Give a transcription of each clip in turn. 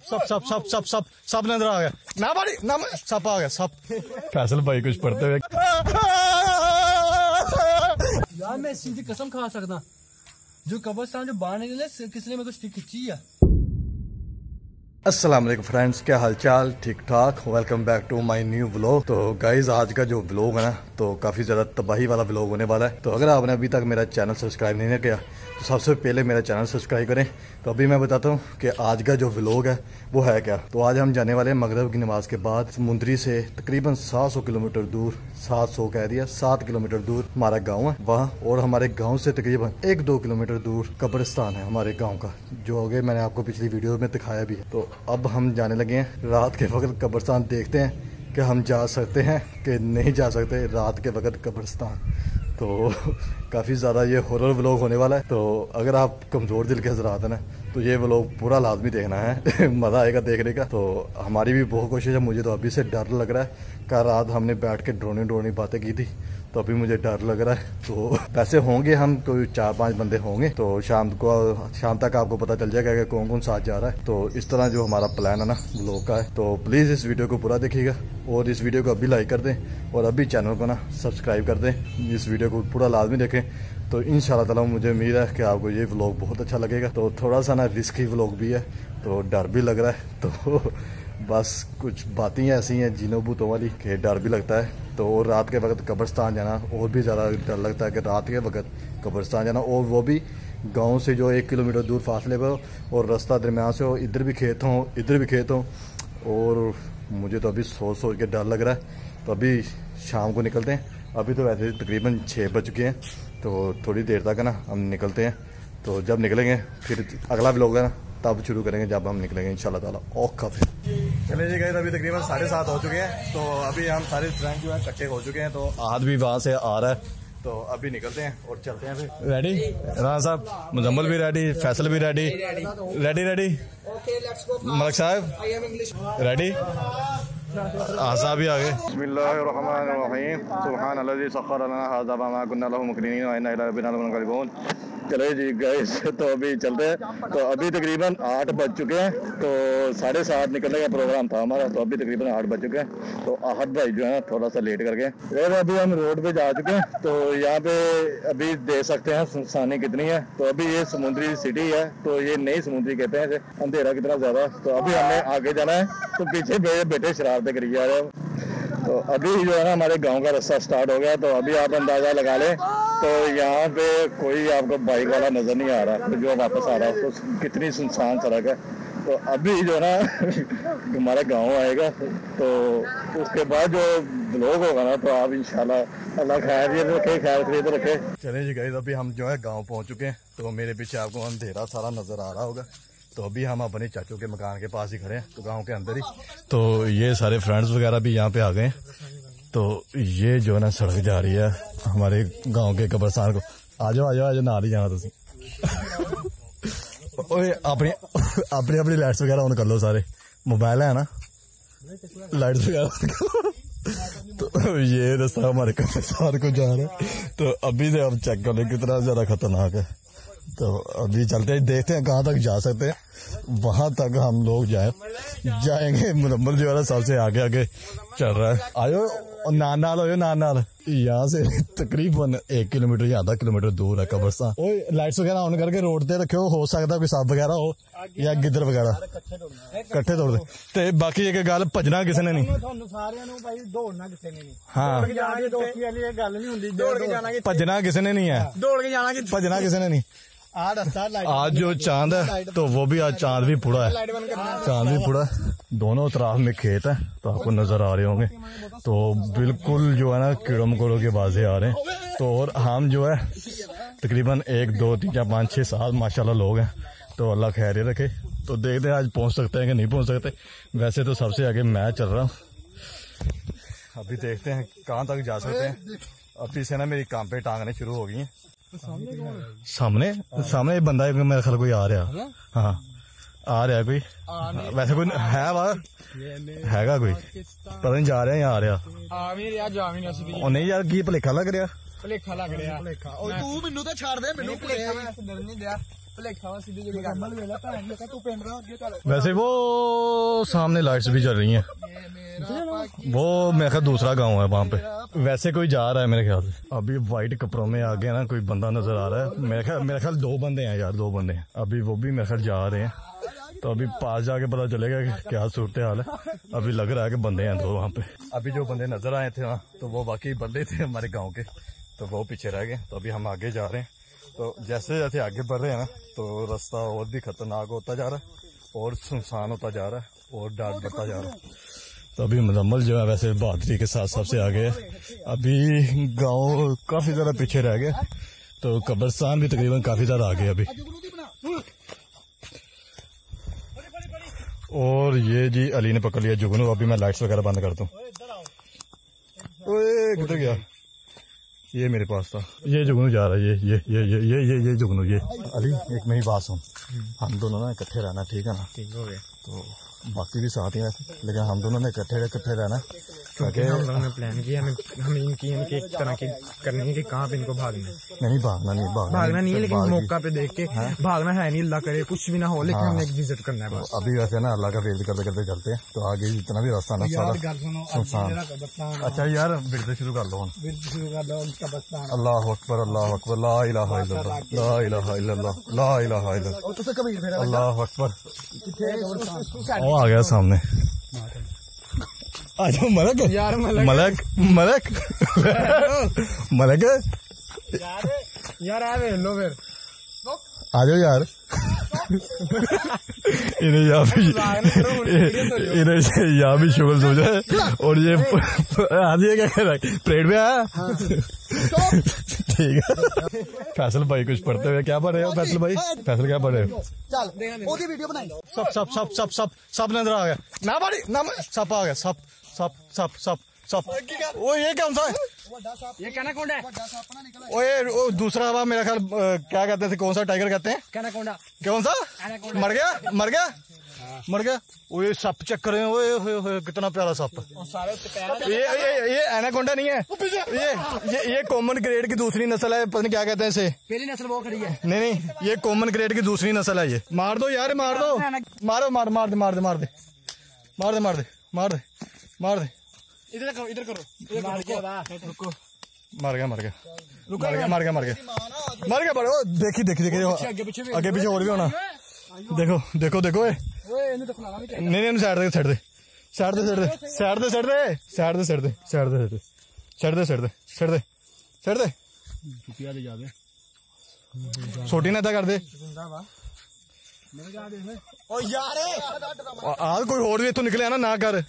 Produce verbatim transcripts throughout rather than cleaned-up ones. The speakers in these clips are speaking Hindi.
सब सब सब सब सब सब ने अंदर आ गया ना बड़ी ना सब आ गया सब। फैसल भाई कुछ पढ़ते हुए यार मैं इस चीज की कसम खा सकता जो कब्रिस्तान जो बाहर निकले किसने मेरे को स्टिक खींची है। अस्सलाम वालेकुम फ्रेंड्स, क्या हालचाल? ठीक ठाक। Welcome back to my new vlog. तो गाइज आज का जो व्लॉग है ना तो काफ़ी ज़्यादा तबाही वाला व्लॉग होने वाला है। तो अगर आपने अभी तक मेरा चैनल सब्सक्राइब नहीं किया तो सबसे पहले मेरा चैनल सब्सक्राइब करें। तो अभी मैं बताता हूँ कि आज का जो व्लॉग है वो है क्या। तो आज हम जाने वाले हैं मगरिब की नमाज के बाद समुंदरी से तकरीबन सात सौ किलोमीटर दूर, सात सौ कह दिया सात किलोमीटर दूर हमारा गाँव है वहाँ, और हमारे गाँव से तकरीबन एक दो किलोमीटर दूर कब्रिस्तान है हमारे गाँव का, जो आगे मैंने आपको पिछली वीडियो में दिखाया भी है। तो अब हम जाने लगे हैं। रात के वक्त कब्रिस्तान देखते हैं कि हम जा सकते हैं कि नहीं जा सकते रात के वक्त कब्रिस्तान। तो काफ़ी ज़्यादा ये हॉरर व्लॉग होने वाला है। तो अगर आप कमज़ोर दिल के हज़रात हैं ना तो ये व्लॉग पूरा लाजमी देखना है। मज़ा आएगा देखने का। तो हमारी भी बहुत कोशिश है। मुझे तो अभी से डर लग रहा है। कल रात हमने बैठ के ड्रोनी ड्रोनी बातें की थी तो अभी मुझे डर लग रहा है। तो वैसे होंगे हम कोई चार पांच बंदे होंगे तो शाम को शाम तक आपको पता चल जाएगा कि कौन कौन साथ जा रहा है। तो इस तरह जो हमारा प्लान है ना व्लॉग का है। तो प्लीज़ इस वीडियो को पूरा देखिएगा और इस वीडियो को अभी लाइक कर दें और अभी चैनल को ना सब्सक्राइब कर दें। इस वीडियो को पूरा लाजमी देखें। तो इंशाल्लाह ताला मुझे उम्मीद है कि आपको ये व्लॉग बहुत अच्छा लगेगा। तो थोड़ा सा ना रिस्की व्लॉग भी है तो डर भी लग रहा है। तो बस कुछ बातें ऐसी हैं जीनो भूतों वाली कि डर भी लगता है। तो और रात के वक्त कब्रिस्तान जाना और भी ज़्यादा डर लगता है कि रात के वक्त कब्रिस्तान जाना, और वो भी गांव से जो एक किलोमीटर दूर फासले पर हो और रास्ता दरमियान से हो, इधर भी खेत हो इधर भी खेत हो। और मुझे तो अभी सोच सोच के डर लग रहा है। तो अभी शाम को निकलते हैं। अभी तो वैसे तकरीबन छः बज चुके हैं तो थोड़ी देर तक ना हम निकलते हैं। तो जब निकलेंगे फिर अगला व्लॉग है ना तब शुरू करेंगे जब हम निकलेंगे इंशाल्लाह ताला। ओके फिर चले जी गए। अभी तकरीबन साढ़े सात हो चुके हैं। तो अभी हम सारे फ्रेंड जो है इकट्ठे हो चुके हैं। तो आज भी वहाँ से आ रहा है तो अभी निकलते हैं और चलते हैं फिर। रेडी राना साहब, मुजम्मल भी रेडी, फैसल भी रेडी रेडी रेडी मलिक साहब रेडी, आसा भी आ गए। बिस्मिल्लाहिर्रहमानिर्रहीम सुब्हान अल्लज़ी सख़्ख़र लना हाज़ा व मा कुन्ना लहू मुक़रिनीन व इन्ना इला रब्बिना लमुनक़लिबून। चले जी गाइस, तो अभी चलते हैं। तो अभी तकरीबन आठ बज चुके हैं। तो साढ़े सात निकलने का प्रोग्राम था हमारा। तो अभी तकरीबन आठ बज चुके हैं। तो आहत भाई जो है ना थोड़ा सा लेट कर गए। फिर अभी हम रोड पे जा चुके हैं। तो यहाँ पे अभी देख सकते हैं सुनसानी कितनी है। तो अभी ये समुद्री सिटी है तो ये नई समुद्री कहते हैं इसे। अंधेरा कितना ज़्यादा। तो अभी हमें आगे जाना है। तो पीछे बेटे शरारतें करी जा रहे हैं। तो अभी जो है ना हमारे गांव का रास्ता स्टार्ट हो गया। तो अभी आप अंदाज़ा लगा लें तो यहाँ पे कोई आपको बाइक वाला नज़र नहीं आ रहा जो वापस आ रहा है। तो कितनी सुनसान सड़क है। तो अभी जो है ना हमारा गांव आएगा तो उसके बाद जो व्लॉग होगा ना तो आप इंशाल्लाह अल्लाह खैर रखे खैर खरीद रखे। चले जी गाइस, अभी हम जो है गाँव पहुँच चुके हैं। तो मेरे पीछे आपको अंधेरा सारा नज़र आ रहा होगा। तो अभी हम अपने चाचू के मकान के पास ही खड़े हैं तो गांव के अंदर ही। तो ये सारे फ्रेंड्स वगैरह भी यहाँ पे आ गए। तो ये जो है ना सड़क जा रही है हमारे गांव के कब्रिस्तान को। आ जाओ आ जाओ आ जाओ, नाल ही जाना तुम। ओए अपनी अपनी अपनी लाइट्स वगैरह ऑन कर लो सारे। मोबाइल है ना, लाइट्स वगैरह। तो ये रास्ता हमारे कब्रिस्तान को जा रहा है। तो अभी से हम चेक कर लें कितना ज्यादा खतरनाक है। तो अभी चलते हैं, देखते हैं कहाँ तक जा सकते हैं। वहां तक हम लोग जाए जाएंगे। मुजम्मल जो है सबसे आगे आगे चल रहा है। आयो नान नाल हो नान नाल। यहाँ से तकरीबन एक किलोमीटर या आधा किलोमीटर दूर है कब्रिस्तान। ओए लाइट्स वगैरह ऑन करके रोड पे रखो। हो सकता कोई सांप वगैरह हो या गिद्दर वगैरह कट्ठे तोड़ दे। ते बाकी एक गल भजना किसी ने नहीं। हाँ भजना किसी ने नहीं है। भजना किसी ने नहीं। आज जो चांद है तो वो भी आज चांद भी पूरा है। चांद भी पूरा है। दोनों तरफ में खेत है तो आपको नजर आ रहे होंगे। तो बिल्कुल जो है ना कीड़ों मकोड़ों के बाजे आ रहे हैं। तो और हम जो है तकरीबन एक दो तीन चार पाँच छः सात माशाल्लाह लोग हैं। तो अल्लाह खैर रखे। तो देखते हैं आज पहुंच सकते हैं कि नहीं पहुंच सकते। वैसे तो सबसे आगे मैं चल रहा हूँ। अभी देखते हैं कहाँ तक जा सकते हैं। अभी से ना मेरी कांपे टांगने शुरू हो गई हैं। सामने सामने एक बंदा है मेरे ख्याल कोई आ रहा। हाँ आ रहा कोई। वैसे कोई है वह हैगा कोई पता नहीं जा रहा या आ रहा। नहीं यार की भलेखा लग रहा। ਭਲੇਖਾ ਲੱਗ ਰਿਹਾ ਭਲੇਖਾ ਉਹ ਤੂੰ ਮੈਨੂੰ ਤਾਂ ਛੱਡ ਦੇ ਮੈਨੂੰ ਭਲੇਖਾ ਮੈਂ ਡਰ ਨਹੀਂ ਦਿਆ ਭਲੇਖਾ ਵਾ ਸਿੱਧੀ ਜਿਹੜੀ ਗੱਲ ਵੇਲਾ ਭੈਣ ਜੀ ਤੂੰ ਪਿੰਡ ਦਾ ਅੱਗੇ ਚੱਲ वैसे वो सामने लाइट्स भी चल रही हैं, वो मेरे ख्याल दूसरा गांव है वहाँ पे। वैसे कोई जा रहा है मेरे ख्याल से। अभी वाइट कपड़ों में आगे ना कोई बंदा नजर आ रहा है, मेरे ख्याल मेरे ख्याल दो बंदे हैं यार, दो बंदे हैं। अभी वो भी मेरे ख्याल जा रहे हैं, तो अभी पास जाके पता चलेगा कि क्या सूरत हाल है। अभी लग रहा है कि बंदे हैं दो वहाँ पे। अभी जो बंदे नजर आए थे वहाँ, तो वो बाकी बंदे थे हमारे गाँव के, तो वो पीछे रह गए। तो अभी हम आगे जा रहे हैं, तो जैसे जैसे आगे बढ़ रहे हैं ना, तो रास्ता और भी खतरनाक होता जा रहा है और सुनसान होता जा रहा है और डर बढ़ता जा रहा है। तो अभी मुजम्मल जो है वैसे बहादुरी के साथ सबसे आगे है। अभी गांव काफी ज्यादा पीछे रह गए, तो कब्रिस्तान भी तकरीबन काफी ज्यादा आगे अभी। और ये जी अली ने पकड़ लिया जुगनू। अभी मैं लाइट्स वगैरह बंद करता हूँ। ओए किधर गया? ये मेरे पास था, ये जुगनू जा रहा है। ये ये ये ये ये ये ये जुगनू। ये अली एक मेरी बात सुन, हम दोनों ना इकट्ठे रहना, ठीक है ना? ठीक हो गया। तो बाकी भी साथ ही हैं, लेकिन हम दोनों ने इकट्ठे इकट्ठे रहना, क्योंकि हम लोगों ने प्लान किया हमें हमें इनकी इनकी एक तरह की करनी है कि कहाँ पे इनको भागना है। नहीं भागना नहीं भागना, भागना नहीं है, लेकिन मौका पे देख के भागना है नहीं, अल्लाह करे कुछ भी ना हो, लेकिन हमने एक विजिट करना है बस। अभी वैसे ना अल्लाह का वेद करते करते चलते हैं, तो आगे जितना भी रास्ता ना सारा सुनसान। अच्छा यार बिरदे शुरू कर लो, अल्लाह अकबर अल्लाह अकबर ला इलाहा इल्लल्लाह ला इलाहा इल्लल्लाह ला इलाहा इल्लल्लाह अल्लाह अकबर। वो आ गया सामने। आ जाओ मलक यार, मलक मलक मलक मलक यार यार आ लो फिर आ जाओ यार। इन्हें यहाँ भी इन्हें यहाँ भी शुगर हो जाए। और ये आज ये क्या कह रहा है? परेड में आया ठीक है। फैसल भाई कुछ पढ़ते हुए क्या पढ़ रहे हो? फैसल भाई फैसल क्या पढ़ रहे हो? वीडियो बनाई। सब सब सब सब सब सब नजर आ गया ना बाड़ी ना सब आ गया सब सब सब सब सब। वो ये कौन सा है? ये कैनाकोंडा है। ओए वो दूसरा हवा मेरा ख्याल क्या कहते थे, कौन सा टाइगर कहते हैं? कैनाकोंडा। कौन सा? मर गया मर गया मर गया। वो ये सप चेक कर रहे हैं। ओए होए होए कितना प्यारा सप। ये ये ये एनाकोंडा नहीं है, ये ये ये कॉमन ग्रेड की दूसरी नस्ल है, पता नहीं क्या कहते हैं इसे। पहली नस्ल वो खड़ी है। नहीं नहीं ये कॉमन ग्रेड की दूसरी नस्ल है। ये मार दो यार, मार दो, मारो मार मार दे मार दे मार दे मार दे मार दे मार दे मार दे। इधर करो इधर करो इधर रुको। मर गया मर गया मर गया मर गया मर गया मर गया बड़ो। देखी देखी देखी आगे पीछे और भी होना। देखो देखो देखो नहीं नहीं साइड दे साइड दे साइड दे साइड दे साइड दे साइड दे साइड दे साइड दे साइड दे साइड दे साइड दे साइड दे साइड दे छोटी ना कर दे। आज कोई और भी इतों निकले ना ना कर।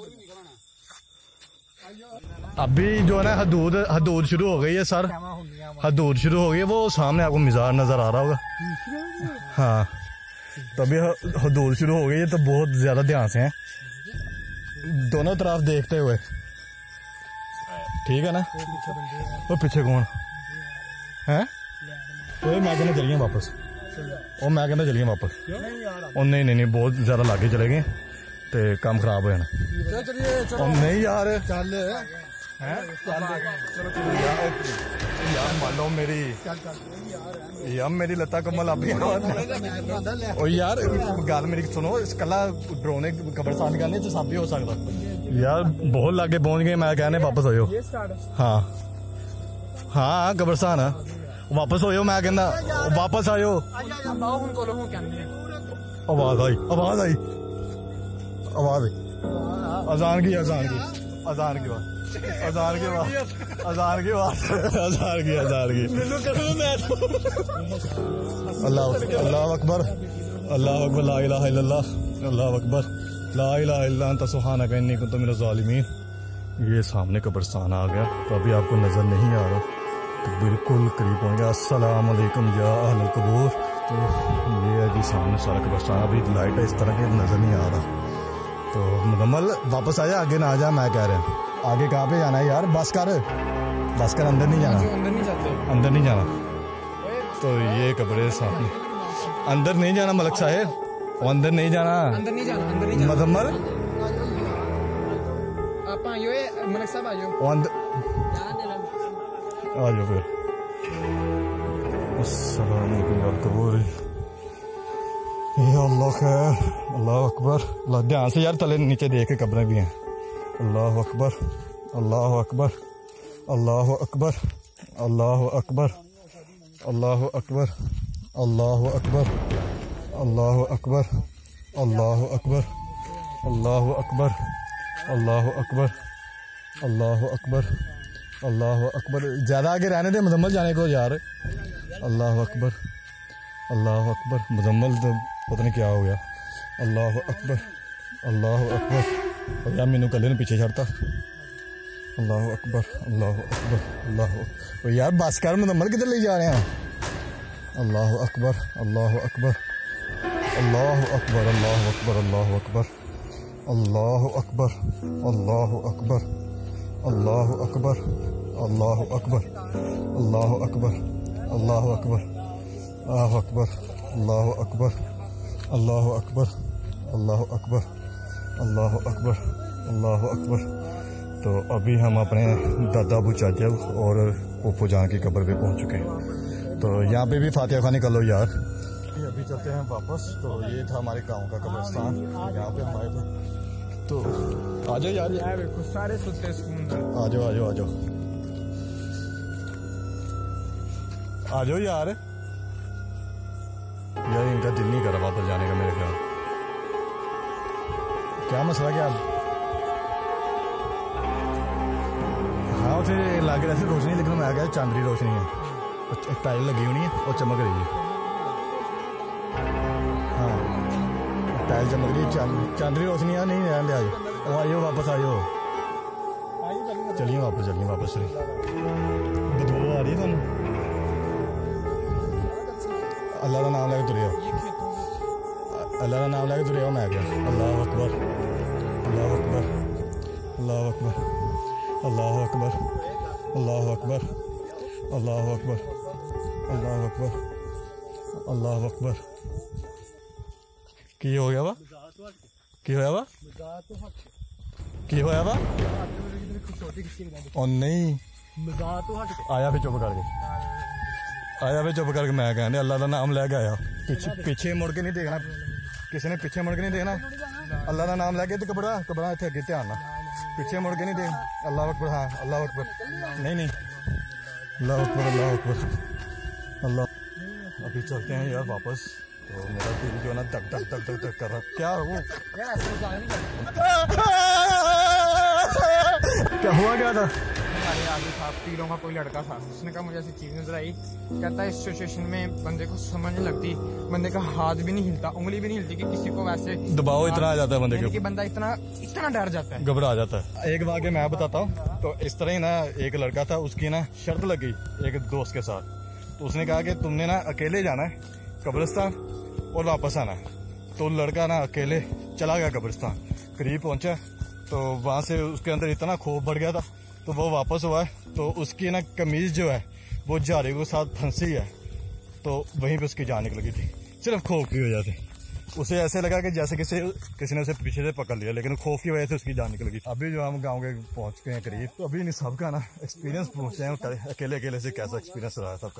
अभी जो है ना हदूद हदूद शुरू हो गई है सर, हदूद शुरू हो गई है। वो सामने आपको मिजाज नजर आ रहा होगा। हाँ तो अभी हदूद शुरू हो गई है, तो बहुत ज्यादा ध्यान से हैं, दोनों तरफ देखते हुए, ठीक है ना? वो पीछे कौन है? वो मैं कहना चलिए वापस, वो मैं कहना चलिए वापस। और नहीं नहीं नहीं बहुत ज्यादा लागे चले गए, तो काम खराब हो जाना। और नहीं यार चल यार मान लो मेरी यार मेरी लता कमल अभी और यार गल मेरी सुनो, इस कला ड्रोन कब्रिस्तान निकालने से सब भी हो सकता यार। बहुत लागे पहुंच गए, मैं कहने वापस हो। हाँ हाँ कब्रिस्तान है, वापस हो। मैं कहना वापस आयो। आवाज आई आवाज आई आवाज आई अजान की अजान की अजान की बात अजान की बात अजान की बात अजान की अजान की अल्लाह अल्लाह अकबर अल्लाह अकबर ला इलाहा इल्लल्लाह अल्लाह अकबर ला इलाहा इल्ला अंता सुब्हानका इन्नी कुन्तु मिनज़ ज़ालिमीन। ये सामने कब्रिस्तान आ गया, तो अभी आपको नजर नहीं आ रहा, तो बिल्कुल करीब पहुंच गया। अस्सलाम वालेकुम या अहल कबूर। तो ये है जी सामने सारा कब्रिस्तान। अभी लाइट है इस तरह की नजर नहीं आ रहा, तो मुकम्मल वापस आ जा, आगे ना आ जा। मैं कह रहा हूँ आगे कहाँ पे जाना है यार? बस कर बस कर, अंदर नहीं जाना, अंदर नहीं जाते, अंदर नहीं जाना। तो ये कब्र सामने, अंदर नहीं जाना मलक साहेब, अंदर नहीं जाना, अंदर नहीं जाना, अंदर नहीं जाना। मुकम्मल आप आइयो मलक साहब आइयो। अंदर आ जाओ फिर। अस्सलाम वालेकुम यार कबूल। या अल्लाह खैर, अल्लाह अकबर। अल्लाह ध्यान से यार, तले नीचे देख के कब्रें भी हैं। अल्लाह अकबर, अल्लाह अकबर, अल्लाह अकबर, अल्लाह अकबर, अल्लाह अकबर, अल्लाह अकबर, अल्लाह अकबर, अल्लाह अकबर, अल्लाह अकबर, अल्लाह अकबर, अल्लाह अकबर, अल्लाह अकबर। ज़्यादा आगे रहने दे मुजम्मल जाने को यार। अल्लाह अकबर, अल्लाह अकबर। मुजम्मल तो पता नहीं क्या हो गया। अल्लाह अकबर, अल्लाह अकबर। और यार मैनू कल पीछे छड़ता। अल्लाह अकबर, अल्लाह अकबर, अल्लाह। और यार बस कर, मुजम्मल किधर ले जा रहे हैं। अल्लाह अकबर, अल्लाह अकबर, अल्लाह अकबर, अल्लाह अकबर, अल्लाह अकबर, अल्लाह अकबर, अल्लाह अकबर, अल्लाह अकबर, अल्लाह अकबर, अल्लाह अकबर, अल्लाह अकबर, अल्लाह अकबर, अल्लाह अकबर, अल्लाह अकबर, अल्लाह अकबर, अल्लाह अकबर, अल्लाह अकबर। तो अभी हम अपने दादा अबू चाचा और फूफू जान की कब्र पे पहुंच चुके हैं। तो यहाँ पे भी फातिहा खानी कर लो यार। अभी चलते हैं वापस। तो ये था हमारे गांव का कब्रिस्तान, यहाँ पे हम आए थे। तो आ जाओ यार, यार सारे सुनते आ जाओ, आ जाओ, आ जाओ, आ जाओ यार। यार इनका दिल नहीं कर रहा वापस जाने का मेरे ख्याल। क्या मसला क्या? हाँ उसे लग रहा है रोशनी, लेकिन मैं आ गया चांदनी रोशनी है। टाइल लगी हुई है और चमक रही है। हाँ टाइल चमक रही है, चांदनी रोशनी है। नहीं रहने दे, आज वो आइयो वापस आइयो। चलिए वापस, चलिए वापस। चलिए बदबू आ रही है तुम। अल्लाह का नाम लेके तुरे हो, अल्लाह का नाम लेके तुरे हो। मैं क्या? अल्लाह अकबर, अल्लाह अकबर, अल्लाह अकबर, अल्लाह अकबर, अल्लाह अकबर, अल्लाह अकबर, अल्लाह अकबर, अल्लाह अकबर। की हो गया वा? की होया वा? की होया वा? और नहीं आया फिर चुप करके, आया फिर चुप करके। मैं कहने अल्लाह का नाम लेके आया। पीछे पीछे मुड़ के नहीं देखना, किसी ने पीछे मुड़ के नहीं देखना। अल्लाह का नाम लेके तो कपड़ा कपड़ा इतने अगे ध्यान ना, पीछे मुड़ के नहीं देख। अल्लाह अकबर, हाँ अल्लाह अकबर। नहीं नहीं अल्लाह अकबर, अल्लाह अकबर, अल्लाह। अभी चलते हैं यार वापस। तो मेरा दिल जो ना धक धक धक धक धक कर रहा। क्या वो क्या हुआ, क्या था? हमारे आगे था तीरों का कोई लड़का था। उसने कहा मुझे ऐसी चीज नजर आई। कहता है इस सिचुएशन में बंदे को समझ नहीं लगती, बंदे का हाथ भी नहीं हिलता, उंगली भी नहीं हिलती कि किसी को वैसे दबाव इतना आ जाता है बंदे के, बंदा इतना इतना डर जाता है, घबरा जाता है। एक वाक़या मैं बताता हूँ। तो इस तरह ही ना एक लड़का था, उसकी ना शर्त लग गई एक दोस्त के साथ। तो उसने कहा कि तुमने ना अकेले जाना है कब्रिस्तान और वापस आना है। तो लड़का ना अकेले चला गया कब्रिस्तान, करीब पहुंचा तो वहां से उसके अंदर इतना खौफ बढ़ गया था। तो वो वापस हुआ है तो उसकी ना कमीज जो है वो झाड़े के साथ फंसी है। तो वहीं पे उसकी जान निकल गई थी, सिर्फ खौफ की वजह से। उसे ऐसे लगा कि जैसे किसी किसी ने उसे पीछे से पकड़ लिया, लेकिन खौफ की वजह से उसकी जान निकल गई। अभी जो हम गांव के पहुंच गए हैं करीब, तो अभी इन सबका ना एक्सपीरियंस पूछते हैं अकेले अकेले से कैसा एक्सपीरियंस रहा है सबका।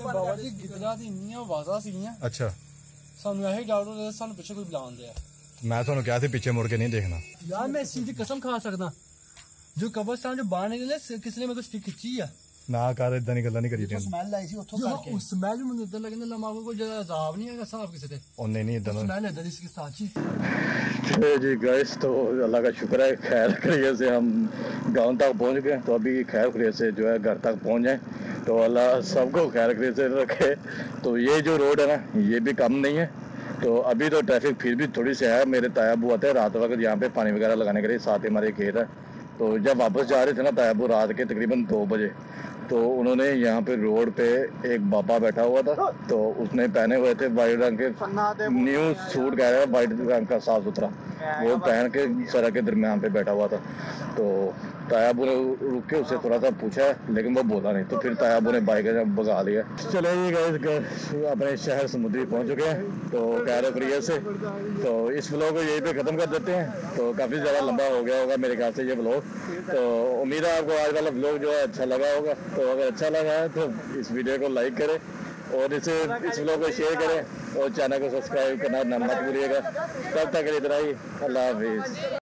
अच्छा सानू यही डाउट होता है सानू पीछे कोई बुला दे। मैं तो क्या थे पीछे मुड़ के नहीं देखना यार। मैं सीधी कसम खा सकता जो कब्रिस्तान जो बाहर निकले किसी ने मेरे को स्टिक खिंची है ना कर इदा नहीं गल्ला नहीं करी थी। स्मेल आई थी उठो करके उस स्मेल में इधर लगने लगा को ज्यादा अजाब नहीं है साहब किसी से। और नहीं नहीं इधर स्मेल है इधर इसकी साची। जी गाइस, तो अल्लाह का शुक्र है खैर खैरियत से हम गांव तक पहुंच गए। तो अभी खैर खैरियत से जो है घर तक पहुंच जाए तो अल्लाह सबको खैर खैरियत से रखे। तो ये जो रोड है ना ये भी कम नहीं है। तो अभी तो ट्रैफिक फिर भी थोड़ी सी है। मेरे तायाबू आते हैं रात वक्त यहाँ पे पानी वगैरह लगाने के लिए, साथ ही हमारे खेत है। तो जब वापस जा रहे थे ना तायाबू रात के तकरीबन दो बजे, तो उन्होंने यहाँ पे रोड पे एक बाबा बैठा हुआ था। तो उसने पहने हुए थे वाइट रंग के न्यू सूट, कह रहे हैं वाइट रंग का साफ सुथरा, वो पहन के सड़क के दरमियान पे बैठा हुआ था। तो तायाबू ने रुक के उससे थोड़ा सा पूछा है लेकिन वो बोला नहीं, तो फिर तायाबू ने बाइक भगा लिया। चले जी गाइस अपने शहर समुद्री पहुंच चुके हैं तो कैरो प्रिया से। तो इस व्लॉग को यहीं पे ख़त्म कर देते हैं। तो काफ़ी ज़्यादा लंबा हो गया होगा मेरे ख्याल से ये व्लॉग। तो उम्मीद है आपको आज वाला व्लॉग जो है अच्छा लगा होगा। तो अगर अच्छा लगा है तो इस वीडियो को लाइक करें और इसे इस व्लॉग को शेयर करें और चैनल को सब्सक्राइब करना ना मत भूलिएगा। तब तक इतना ही, अल्लाह हाफिज़।